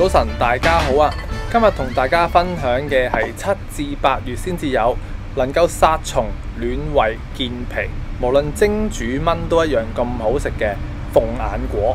早晨，大家好啊！今日同大家分享嘅係7至8月先至有，能夠殺蟲、暖胃、健脾，無論蒸煮炆都一樣咁好食嘅鳳眼果。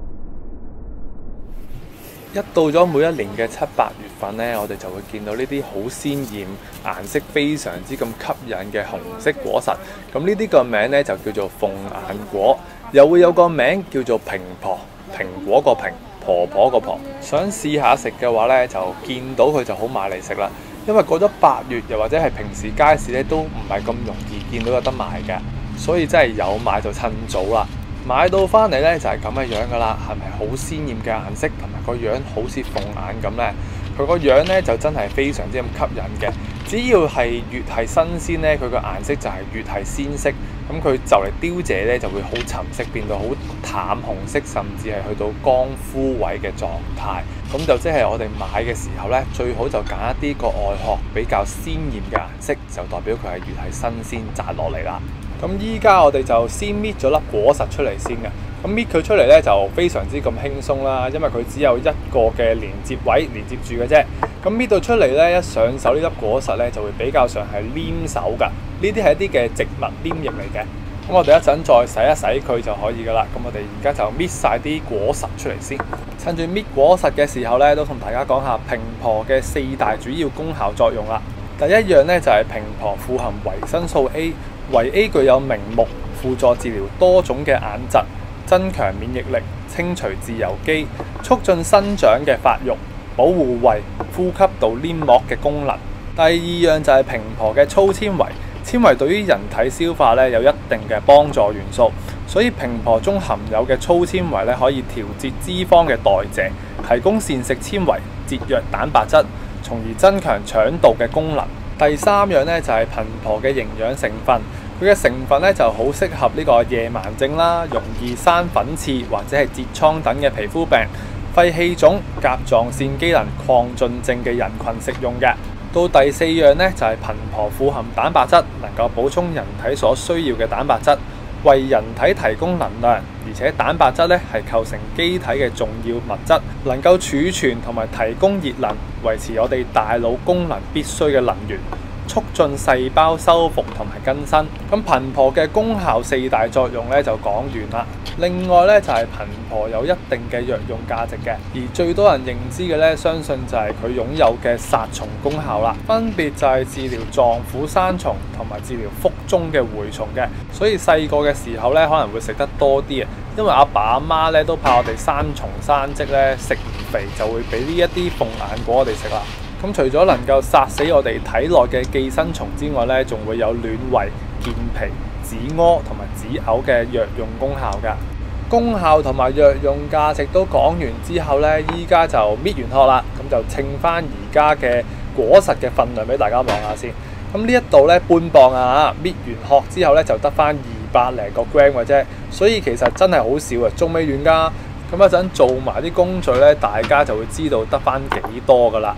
一到咗每一年嘅7、8月份呢，我哋就會見到呢啲好鮮豔、顏色非常之咁吸引嘅紅色果實。咁呢啲個名呢，就叫做鳳眼果，又會有個名叫做蘋婆，蘋果個蘋，婆婆個婆。想試下食嘅話呢，就見到佢就好買嚟食啦。因為過咗8月，又或者係平時街市咧，都唔係咁容易見到有得賣嘅，所以真係有買就趁早啦。買到翻嚟呢，就係咁嘅樣噶啦，係咪好鮮豔嘅顏色，同埋個樣好似鳳眼咁呢？佢個樣呢，就真係非常之咁吸引嘅。只要係越係新鮮呢，佢個顏色就係越係鮮色。咁佢就嚟凋謝呢，就會好沉色，變到好淡紅色，甚至係去到乾枯萎嘅狀態。咁就即係我哋買嘅時候呢，最好就揀一啲個外殼比較鮮豔嘅顏色，就代表佢係越係新鮮摘落嚟啦。咁依家我哋就先搣咗粒果實出嚟先嘅。咁搣佢出嚟咧就非常之咁輕鬆啦，因為佢只有一個嘅連接位連接住嘅啫。咁搣到出嚟咧，一上手呢粒果實咧就會比較上係黏手㗎。呢啲係一啲嘅植物黏液嚟嘅。咁我哋一陣再洗一洗佢就可以㗎啦。咁我哋而家就搣晒啲果實出嚟先。趁住搣果實嘅時候咧，都同大家講下蘋婆嘅4大主要功效作用啦。第一樣咧就係蘋婆富含維生素 A， 維 A 具有明目，輔助治療多種嘅眼疾，增強免疫力，清除自由基，促進生長嘅發育，保護胃、呼吸道黏膜嘅功能。第二樣就係蘋婆嘅粗纖維，纖維對於人體消化咧有一定嘅幫助元素，所以蘋婆中含有嘅粗纖維咧可以調節脂肪嘅代謝，提供膳食纖維，節約蛋白質，從而增強腸道嘅功能。第三樣咧就係蘋婆嘅營養成分。佢嘅成分咧就好適合呢個夜盲症啦、容易生粉刺或者係痔瘡等嘅皮膚病、肺氣腫、甲狀腺機能亢進症嘅人群食用嘅。到第四樣咧就係蘋婆富含蛋白質，能夠補充人體所需要嘅蛋白質，為人體提供能量，而且蛋白質咧係構成機體嘅重要物質，能夠儲存同埋提供熱能，維持我哋大腦功能必須嘅能源，促進細胞修復同埋更新。咁蘋婆嘅功效4大作用咧就講完啦。另外咧就係蘋婆有一定嘅藥用價值嘅，而最多人認知嘅咧，相信就係佢擁有嘅殺蟲功效啦。分別就係治療臟腑生蟲同埋治療腹中嘅蛔蟲嘅。所以細個嘅時候咧可能會食得多啲啊，因為阿爸阿媽咧都怕我哋生蟲生積咧食唔肥，就會俾呢一啲鳳眼果我哋食啦。咁除咗能夠殺死我哋體內嘅寄生蟲之外咧，仲會有暖胃、健脾、止屙同埋止嘔嘅藥用功效㗎。功效同埋藥用價值都講完之後咧，依家就搣完殼啦，咁就稱翻而家嘅果實嘅份量俾大家望下先。咁呢一度咧半磅啊，搣完殼之後咧就得翻200零個 gram 嘅啫，所以其實真係好少啊，仲未完㗎。咁一陣做埋啲工序咧，大家就會知道得翻幾多㗎啦。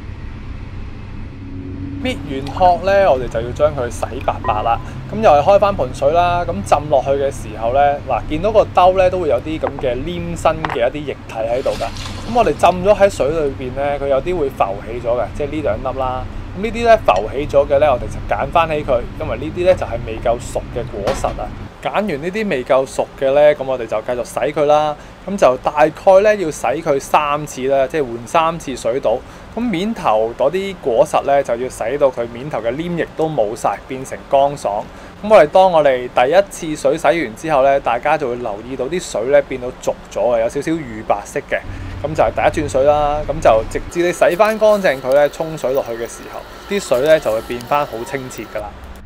搣完殼咧，我哋就要將佢洗白白啦。咁又係開翻盆水啦。咁浸落去嘅時候咧，嗱見到個兜咧都會有啲咁嘅黏身嘅一啲液體喺度㗎。咁我哋浸咗喺水裏邊咧，佢有啲會浮起咗嘅，即係呢2粒啦。咁呢啲咧浮起咗嘅咧，我哋就揀翻起佢，因為呢啲咧就係未夠熟嘅果實啊。揀完呢啲未夠熟嘅咧，咁我哋就繼續洗佢啦。咁就大概咧要洗佢3次啦，即係換3次水倒。咁面頭嗰啲果實咧就要洗到佢面頭嘅黏液都冇晒，變成乾爽。咁當我哋第一次水洗完之後咧，大家就會留意到啲水咧變到濁咗嘅，有少少乳白色嘅。咁就係第一轉水啦。咁就直至你洗翻乾淨佢咧，沖水落去嘅時候，啲水咧就會變翻好清澈噶啦。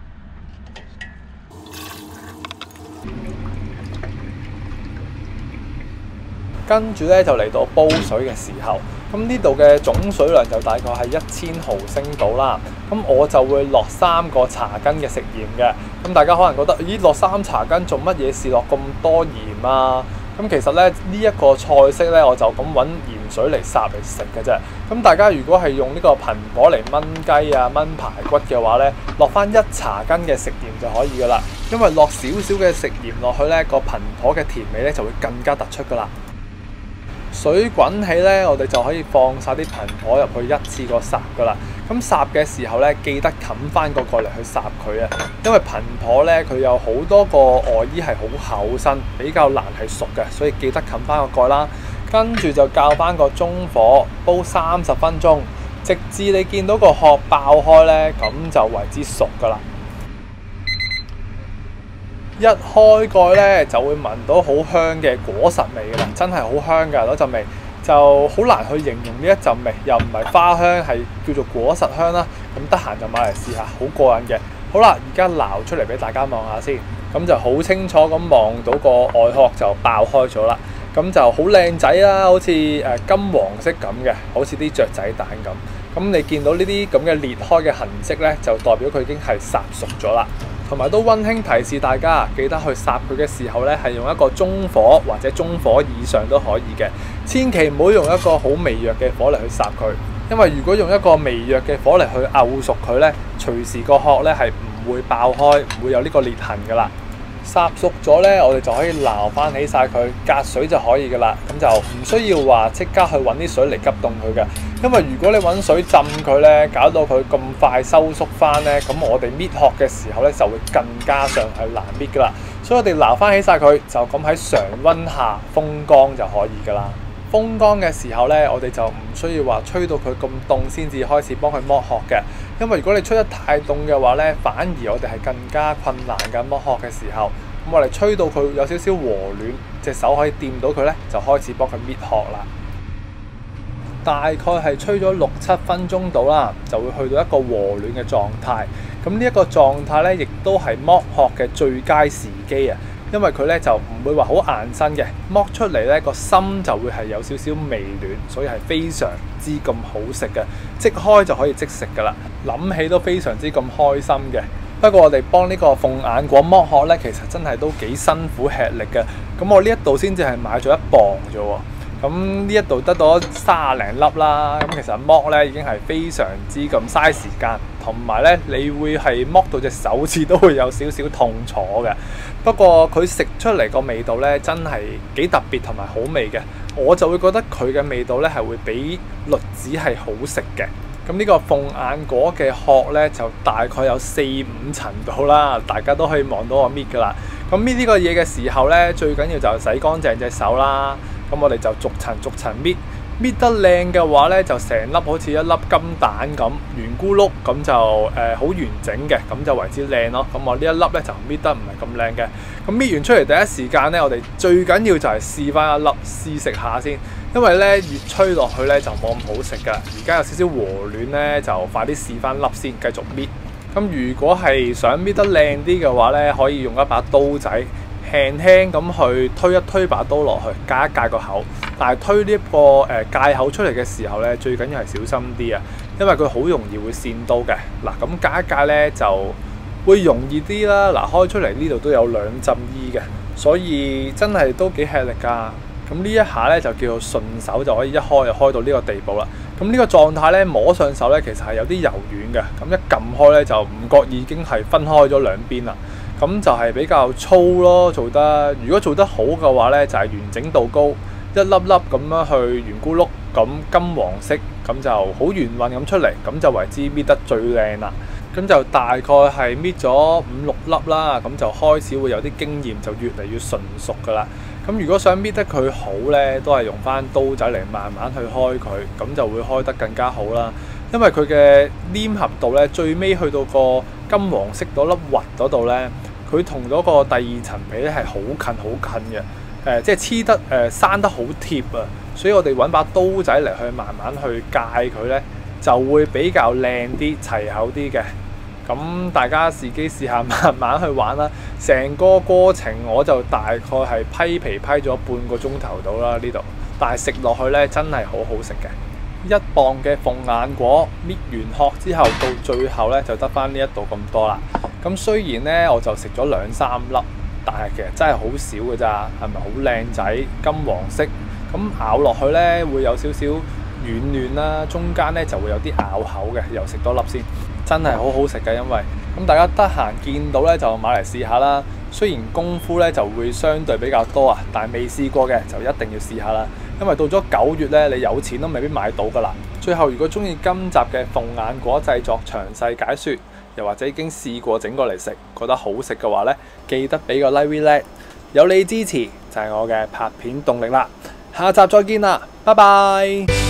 跟住咧就嚟到煲水嘅時候，咁呢度嘅總水量就大概係1000毫升到啦。咁我就會落3個茶羹嘅食鹽嘅。咁大家可能覺得，咦，落3茶羹做乜嘢事落咁多鹽啊？咁其實咧呢一個菜式咧，我就咁揾鹽水嚟烚嚟食嘅啫。咁大家如果係用呢個蘋果嚟燜雞啊、燜排骨嘅話咧，落翻1茶羹嘅食鹽就可以噶啦。因為落少少嘅食鹽落去咧，個蘋果嘅甜味咧就會更加突出噶啦。 水滾起呢，我哋就可以放晒啲蘋果入去一次過烚噶啦。咁烚嘅時候呢，記得冚翻個蓋嚟去烚佢啊，因為蘋果呢，佢有好多個外衣係好厚身，比較難係熟嘅，所以記得冚翻個蓋啦。跟住就較翻個中火煲30分鐘，直至你見到個殼爆開呢，咁就為之熟噶啦。一開蓋呢，就會聞到好香嘅果實味噶啦，真係好香噶嗰陣味。就好難去形容呢一陣味，又唔係花香，係叫做果實香啦。咁得閒就買嚟試下，好過癮嘅。好啦，而家撈出嚟俾大家望下先，咁就好清楚咁望到個外殼就爆開咗啦。咁就好靚仔啦，好似金黃色咁嘅，好似啲雀仔蛋咁。咁你見到呢啲咁嘅裂開嘅痕跡呢，就代表佢已經係烚熟咗啦。同埋都溫馨提示大家，記得去烚佢嘅時候呢，係用一個中火或者中火以上都可以嘅，千祈唔好用一個好微弱嘅火嚟去烚佢，因為如果用一個微弱嘅火嚟去漚熟佢呢，隨時個殼呢係唔會爆開，唔會有呢個裂痕噶啦。烚熟咗呢，我哋就可以撈翻起晒佢，隔水就可以噶啦。咁就唔需要話即刻去揾啲水嚟急凍佢嘅，因為如果你揾水浸佢呢，搞到佢咁快收縮翻呢，咁我哋搣殼嘅時候呢，就會更加上係難搣噶啦。所以我哋撈翻起晒佢，就咁喺常溫下風乾就可以噶啦。風乾嘅時候呢，我哋就唔需要話吹到佢咁凍先至開始幫佢剝殼嘅，因為如果你吹得太凍嘅話呢，反而我哋係更加困難嘅剝殼嘅時候。咁我哋吹到佢有少少和暖，隻手可以掂到佢呢，就開始幫佢搣殼啦。大概係吹咗6-7分鐘到啦，就會去到一個和暖嘅狀態。咁呢一個狀態呢，亦都係剝殼嘅最佳時機啊！因為佢呢就唔會話好硬身嘅，剝出嚟呢個心就會係有少少微暖，所以係非常之咁好食嘅，即開就可以即食噶啦。諗起都非常之咁開心嘅。不過我哋幫呢個鳳眼果剝殼呢，其實真係都幾辛苦吃力嘅。咁我呢一度先至係買咗1磅啫喎。咁呢一度得到30零粒啦。咁其實剝呢已經係非常之咁嘥時間，同埋呢你會係剝到隻手指都會有少少痛楚嘅。不過佢食出嚟個味道呢，真係幾特別同埋好味嘅。我就會覺得佢嘅味道呢係會比栗子係好食嘅。咁呢個鳳眼果嘅殼呢，就大概有4-5層到啦，大家都可以望到我搣噶啦。咁搣呢個嘢嘅時候呢，最緊要就係洗乾淨隻手啦。咁我哋就逐層搣，搣得靚嘅話呢，就成粒好似一粒金蛋咁圓咕碌，咁就好完整嘅，咁就為之靚咯。咁我呢一粒呢，就搣得唔係咁靚嘅。咁搣完出嚟第一時間呢，我哋最緊要就係試翻一粒試食下先，因為呢越吹落去呢，就冇咁好食噶。而家有少少和暖呢，就快啲試翻粒先，繼續搣。咁如果係想搣得靚啲嘅話呢，可以用一把刀仔輕輕咁去推一推把刀落去，戒一戒個口。但係推呢個戒口出嚟嘅時候呢，最緊要係小心啲啊，因為佢好容易會跣刀嘅。嗱，咁戒一戒呢，就會容易啲啦。嗱，開出嚟呢度都有2浸衣嘅，所以真係都幾吃力㗎。咁呢一下呢，就叫做順手就可以一開就開到呢個地步啦。咁呢個狀態呢，摸上手呢，其實係有啲柔軟嘅。咁一撳開呢，就唔覺意已經係分開咗兩邊啦。咁就係比較粗咯，做得如果做得好嘅話呢，就係完整度高，一粒粒咁樣去圓咕碌咁金黃色，咁就好圓潤咁出嚟，咁就為之搣得最靚啦。咁就大概係搣咗5-6粒啦，咁就開始會有啲經驗，就越嚟越純熟噶啦。咁如果想搣得佢好呢，都係用翻刀仔嚟慢慢去開佢，咁就會開得更加好啦。因為佢嘅黏合度呢，最尾去到個金黃色嗰粒核嗰度呢，佢同嗰個第2層皮咧係好近嘅，即係黐得生得好貼啊，所以我哋揾把刀仔嚟去慢慢去界佢呢，就會比較靚啲、齊口啲嘅。咁大家自己試下慢慢去玩啦。成個過程我就大概係批皮批咗半個鐘頭到啦呢度，但係食落去呢，真係好好食嘅。1磅嘅鳳眼果搣完殼之後，到最後呢，就得翻呢一度咁多啦。咁雖然呢，我就食咗2-3粒，但係其實真係好少嘅咋，係咪好靚仔金黃色？咁咬落去呢，會有少少軟嫩啦，中間呢就會有啲咬口嘅。又食多粒先，真係好好食嘅。因為咁大家得閒見到呢，就買嚟試下啦。 雖然功夫咧就會相對比較多啊，但係未試過嘅就一定要試下啦。因為到咗9月咧，你有錢都未必買到噶啦。最後，如果中意今集嘅鳳眼果製作詳細解說，又或者已經試過整過嚟食，覺得好食嘅話咧，記得俾個 like，有你支持就係我嘅拍片動力啦。下集再見啦，拜拜。